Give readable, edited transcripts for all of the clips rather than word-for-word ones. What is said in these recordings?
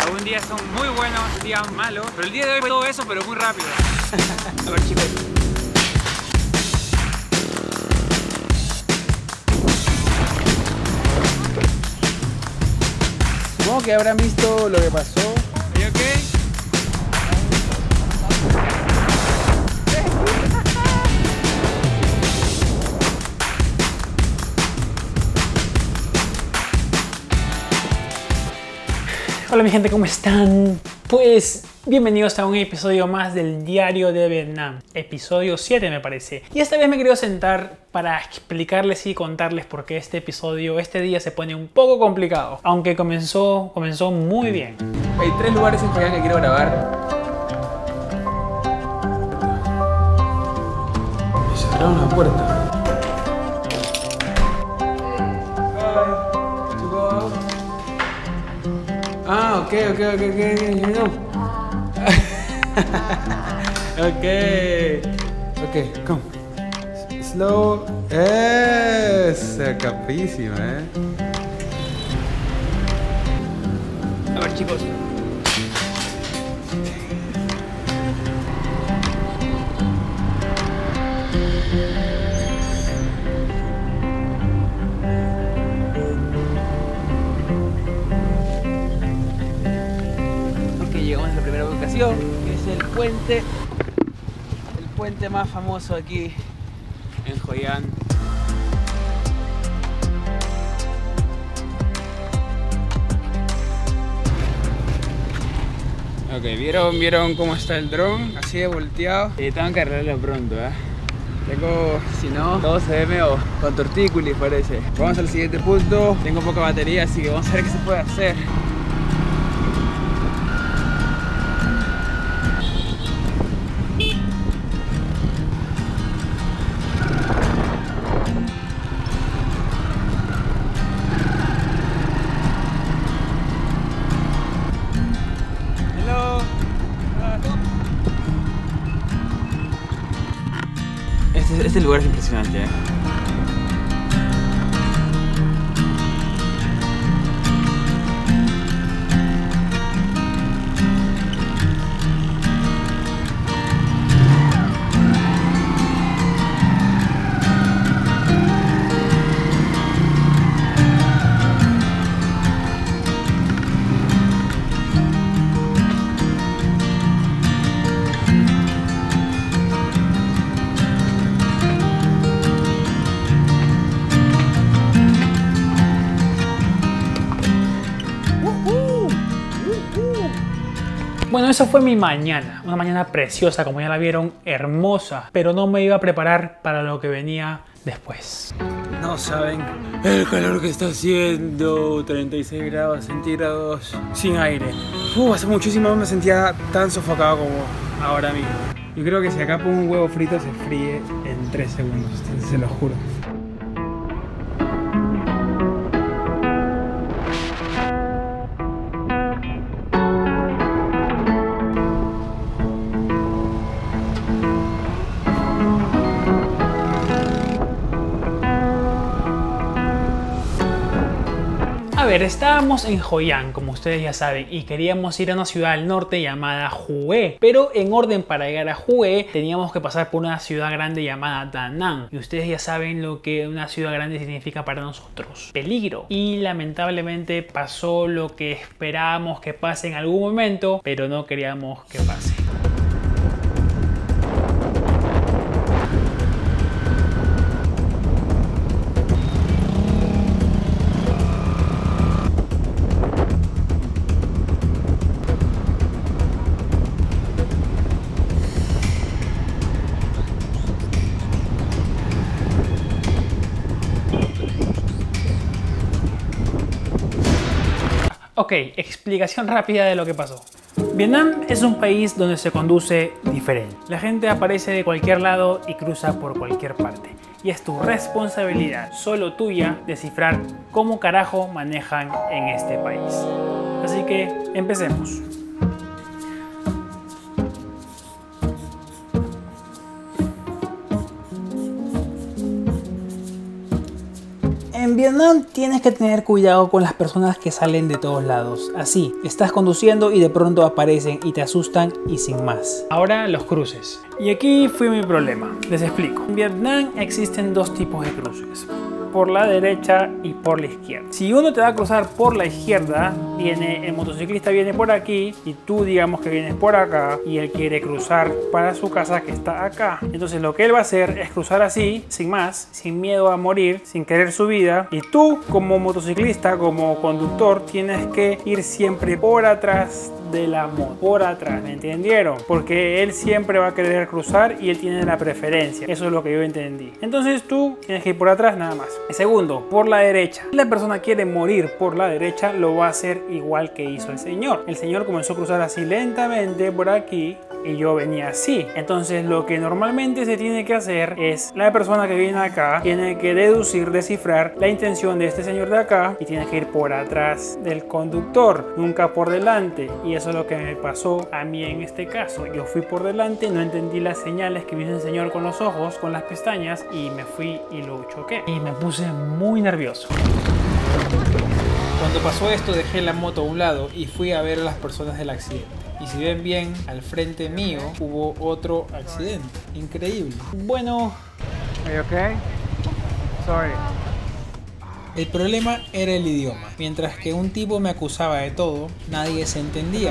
Algún día son muy buenos, días malos, pero el día de hoy fue todo eso, pero muy rápido. A ver, chicos. Supongo que habrán visto lo que pasó. ¿Y ok? Hola mi gente, ¿cómo están? Pues bienvenidos a un episodio más del Diario de Vietnam, episodio 7 me parece. Y esta vez me he querido sentar para explicarles y contarles por qué este día se pone un poco complicado, aunque comenzó muy bien. Hay 3 lugares en Hoi An que quiero grabar. Me cerraron la puerta. Ah, ok, you know. Ok, come. Slow. Esa, capísima, A ver, chicos. Llegamos a la primera ubicación, que es el puente más famoso aquí en Hoi An. Ok, ¿vieron cómo está el dron? Así de volteado. Tengo que arreglarlo pronto, si no, todo se ve medio con tortícolis parece. Vamos al siguiente punto. Tengo poca batería, así que vamos a ver qué se puede hacer. Este lugar es impresionante, Bueno, eso fue mi mañana, una mañana preciosa, como ya la vieron, hermosa, pero no me iba a preparar para lo que venía después. No saben el calor que está haciendo, 36 grados centígrados, sin aire. Hace muchísimo no me sentía tan sofocado como ahora mismo. Yo creo que si acá pongo un huevo frito se fríe en 3 segundos, se lo juro. A ver, estábamos en Hoi An, como ustedes ya saben, y queríamos ir a una ciudad al norte llamada Hue. Pero en orden para llegar a Hue, teníamos que pasar por una ciudad grande llamada Da Nang. Y ustedes ya saben lo que una ciudad grande significa para nosotros: peligro. Y lamentablemente pasó lo que esperábamos que pase en algún momento, pero no queríamos que pase. Ok, explicación rápida de lo que pasó. Vietnam es un país donde se conduce diferente. La gente aparece de cualquier lado y cruza por cualquier parte. Y es tu responsabilidad, solo tuya, descifrar cómo carajo manejan en este país. Así que empecemos. Vietnam tienes que tener cuidado con las personas que salen de todos lados. Así, estás conduciendo y de pronto aparecen y te asustan y sin más. Ahora los cruces. Y aquí fue mi problema. Les explico. En Vietnam existen dos tipos de cruces. Por la derecha y por la izquierda. Si uno te va a cruzar por la izquierda, el motociclista viene por aquí y tú digamos que vienes por acá y él quiere cruzar para su casa que está acá. Entonces lo que él va a hacer es cruzar así, sin más, sin miedo a morir, sin querer su vida. Y tú como motociclista, como conductor, tienes que ir siempre por atrás de la moto, por atrás, ¿me entendieron? Porque él siempre va a querer cruzar y él tiene la preferencia. Eso es lo que yo entendí. Entonces tú tienes que ir por atrás nada más. El segundo, por la derecha. Si la persona quiere morir por la derecha, lo va a hacer igual que hizo el señor. El señor comenzó a cruzar así lentamente por aquí y yo venía así. Entonces lo que normalmente se tiene que hacer es, la persona que viene acá tiene que deducir, descifrar la intención de este señor de acá y tiene que ir por atrás del conductor, nunca por delante. Y eso es lo que me pasó a mí en este caso. Yo fui por delante, no entendí las señales que me hizo el señor con los ojos, con las pestañas, y me fui y lo choqué. Y me puse muy nervioso. Cuando pasó esto dejé la moto a un lado y fui a ver a las personas del accidente. Y si ven bien, al frente mío hubo otro accidente. Increíble. Bueno... Are you okay? Sorry. El problema era el idioma. Mientras que un tipo me acusaba de todo, nadie se entendía.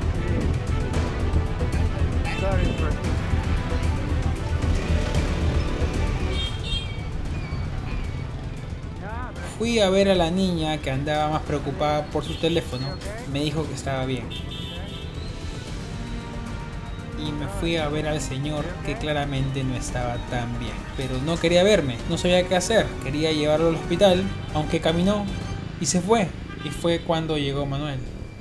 Fui a ver a la niña que andaba más preocupada por su teléfono. Me dijo que estaba bien. Y me fui a ver al señor que claramente no estaba tan bien. Pero no quería verme, no sabía qué hacer. Quería llevarlo al hospital, aunque caminó y se fue. Y fue cuando llegó Manuel.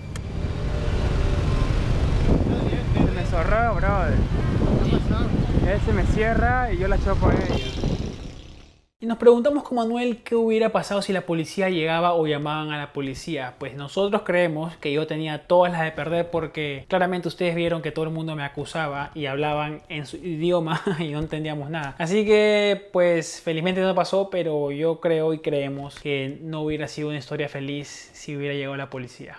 Se me zorró, brother. Él se me cierra y yo la choco a ella. Y nos preguntamos con Manuel qué hubiera pasado si la policía llegaba o llamaban a la policía. Pues nosotros creemos que yo tenía todas las de perder porque claramente ustedes vieron que todo el mundo me acusaba y hablaban en su idioma y no entendíamos nada. Así que pues felizmente no pasó, pero yo creo y creemos que no hubiera sido una historia feliz si hubiera llegado la policía.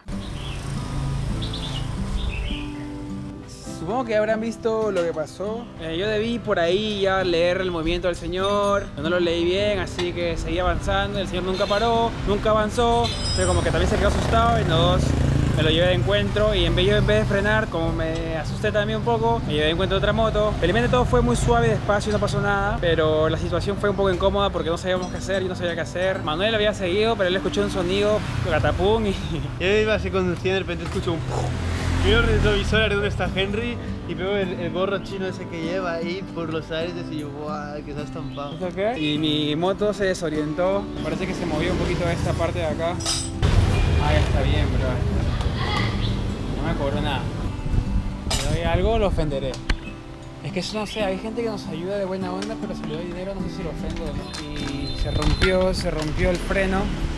Supongo que habrán visto lo que pasó. Yo debí por ahí ya leer el movimiento del señor, pero no lo leí bien, así que seguí avanzando. El señor nunca paró, nunca avanzó. Entonces como que también se quedó asustado y me lo llevé de encuentro. Y en vez de frenar, como me asusté también un poco, me llevé de encuentro de otra moto. Felizmente todo fue muy suave, despacio, no pasó nada. Pero la situación fue un poco incómoda porque no sabíamos qué hacer, yo no sabía qué hacer. Manuel había seguido, pero él escuchó un sonido, catapum y... Yo iba así conduciendo y de repente escucho un... Miro el retrovisor a ver dónde está Henry y veo el gorro chino ese que lleva ahí por los aires y yo, ¡guau! Que se ha estampado. Y mi moto se desorientó. Parece que se movió un poquito a esta parte de acá. Ah, ya está bien, bro. No me cobró nada. Si le doy algo, lo ofenderé. Es que eso no sé, hay gente que nos ayuda de buena onda, pero si le doy dinero no sé si lo ofendo o no. Y se rompió el freno.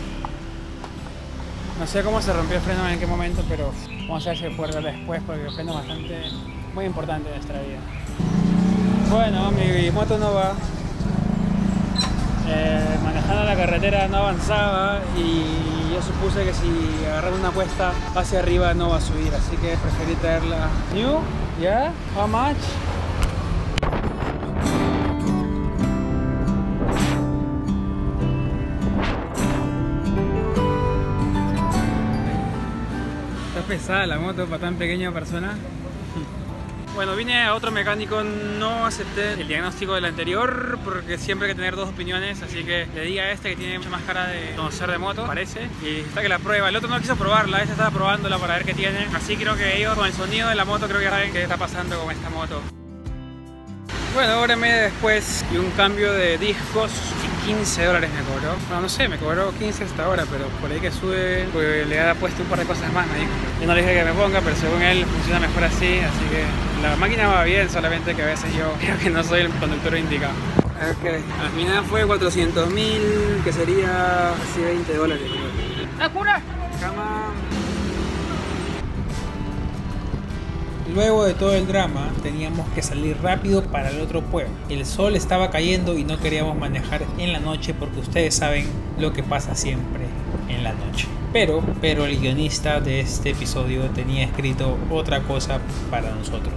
No sé cómo se rompió el freno en qué momento, pero vamos a ver si lo puedo ver después porque el freno es bastante, muy importante en nuestra vida. Bueno, mi moto no va. Manejando la carretera no avanzaba y yo supuse que si agarraba una cuesta hacia arriba no va a subir, así que preferí traerla new. ¿Ya? How much? Pesada la moto para tan pequeña persona. Bueno, vine a otro mecánico, no acepté el diagnóstico del anterior porque siempre hay que tener dos opiniones, así que le di a este que tiene mucha más cara de conocer de moto, parece, y está que la prueba. El otro no quiso probarla, este estaba probándola para ver qué tiene, así creo que ellos con el sonido de la moto creo que saben qué está pasando con esta moto. Bueno, hora y media después y un cambio de discos y $15 me cobró. Bueno, no sé, me cobró 15 hasta ahora, pero por ahí que sube, pues le ha puesto un par de cosas más, me dijo. Yo no le dije que me ponga, pero según él funciona mejor así, así que la máquina va bien, solamente que a veces yo creo que no soy el conductor indicado. Ok, al final fue 400.000, que sería casi $20. ¡Apura! Cama. Luego de todo el drama, teníamos que salir rápido para el otro pueblo. El sol estaba cayendo y no queríamos manejar en la noche porque ustedes saben lo que pasa siempre en la noche. Pero el guionista de este episodio tenía escrito otra cosa para nosotros.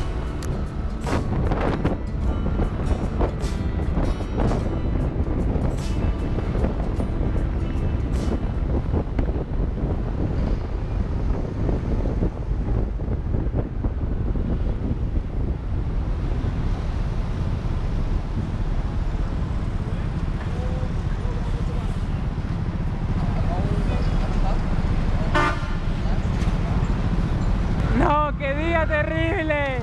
¡No, qué día terrible!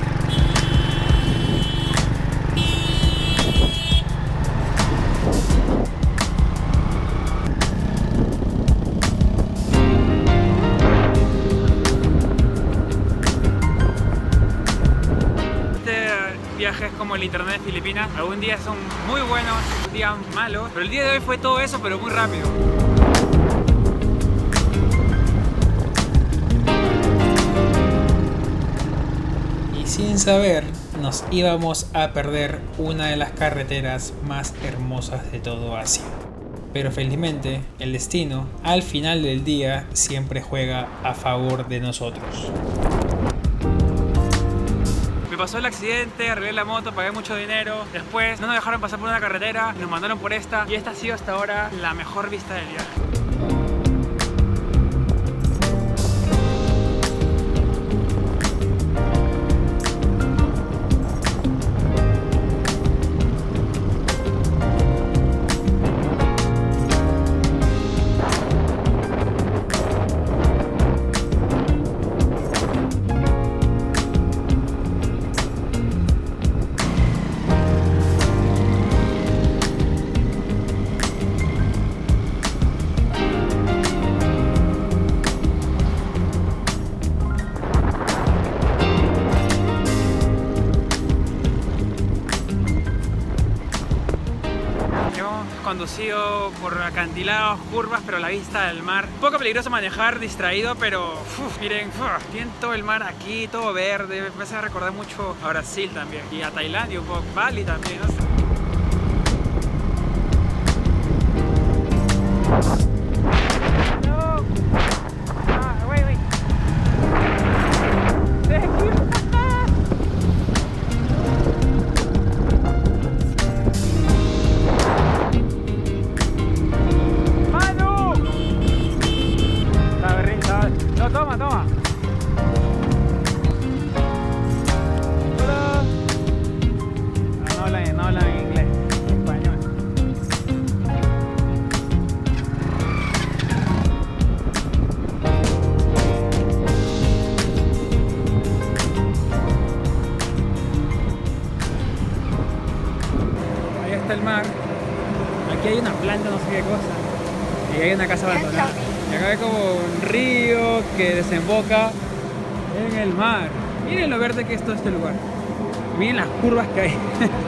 Este viaje es como el internet de Filipinas. Algún día son muy buenos, un día malos. Pero el día de hoy fue todo eso, pero muy rápido. Sin saber, nos íbamos a perder una de las carreteras más hermosas de todo Asia. Pero felizmente, el destino, al final del día, siempre juega a favor de nosotros. Me pasó el accidente, arreglé la moto, pagué mucho dinero. Después no nos dejaron pasar por una carretera, nos mandaron por esta. Y esta ha sido hasta ahora la mejor vista del viaje. Conducido por acantilados, curvas, pero a la vista del mar. Un poco peligroso manejar distraído, pero miren, tienen todo el mar aquí, todo verde. Me hace recordar mucho a Brasil también y a Tailandia, un poco Bali también, no sé. No. Wait. Thank you. Toma. Hola. No hablan inglés, español. Ahí está el mar. Aquí hay una planta, no sé qué cosa. Y hay una casa abandonada. Y acá hay como un río que desemboca en el mar. Miren lo verde que es todo este lugar. Miren las curvas que hay.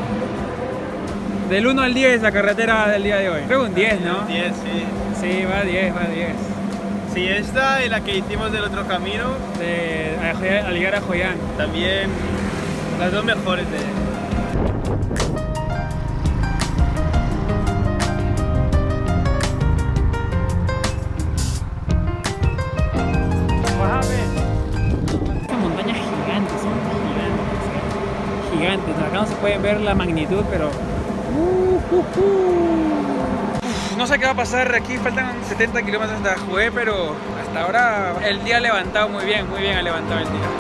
Del 1 al 10 la carretera del día de hoy. Creo un 10, ¿no? 10, sí. Sí, va a 10. Sí, esta y la que hicimos del otro camino. Al llegar a Hoi An. También las dos mejores de... Gigantes. Acá no se puede ver la magnitud, pero no sé qué va a pasar aquí. Faltan 70 kilómetros hasta Hue, pero hasta ahora el día ha levantado muy bien ha levantado el día.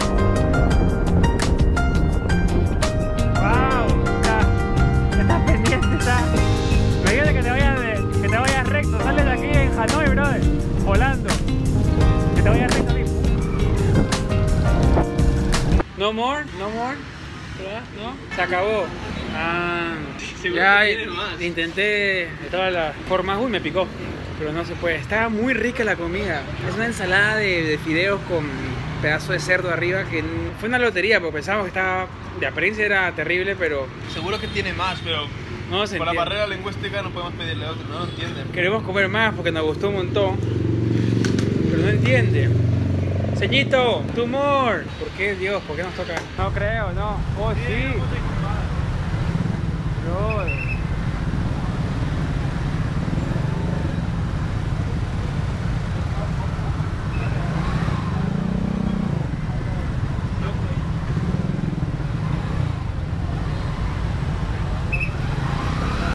Wow, está pendiente, está. Imagínate que te vayas recto, sales de aquí en Hanoi, brother, volando, que te vayas recto mismo. No more. ¿No? Se acabó. Ya intenté de todas las formas. Uy, me picó. Pero no se puede. Estaba muy rica la comida. Es una ensalada de fideos con pedazo de cerdo arriba que fue una lotería, porque pensábamos que estaba de apariencia era terrible, pero seguro que tiene más, pero no se por la entiende. barrera lingüística no podemos pedirle otro, no lo entienden. Queremos comer más porque nos gustó un montón, pero no entiende. Sellito, tumor. ¿Por qué, Dios? ¿Por qué nos toca? No creo, no. Oh, sí. Bro.